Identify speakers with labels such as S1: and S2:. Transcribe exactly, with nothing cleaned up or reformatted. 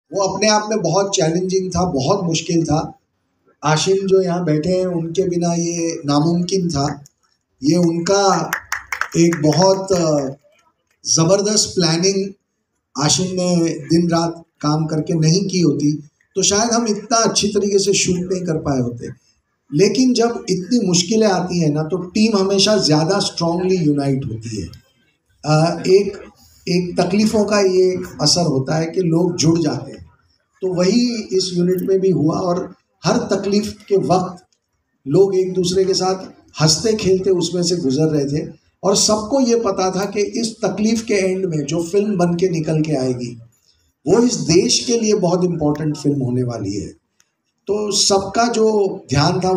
S1: वो अपने आप में बहुत चैलेंजिंग था, बहुत मुश्किल था। आशिम जो यहाँ बैठे हैं उनके बिना ये नामुमकिन था। ये उनका एक बहुत ज़बरदस्त प्लानिंग आशिम ने दिन रात काम करके नहीं की होती तो शायद हम इतना अच्छी तरीके से शूट नहीं कर पाए होते। लेकिन जब इतनी मुश्किलें आती हैं ना तो टीम हमेशा ज़्यादा स्ट्रांगली यूनाइट होती है। आ, एक एक तकलीफ़ों का ये एक असर होता है कि लोग जुड़ जाते हैं। तो वही इस यूनिट में भी हुआ और हर तकलीफ़ के वक्त लोग एक दूसरे के साथ हंसते खेलते उसमें से गुजर रहे थे और सबको ये पता था कि इस तकलीफ़ के एंड में जो फिल्म बन के निकल के आएगी वो इस देश के लिए बहुत इम्पोर्टेंट फिल्म होने वाली है। तो सबका जो ध्यान था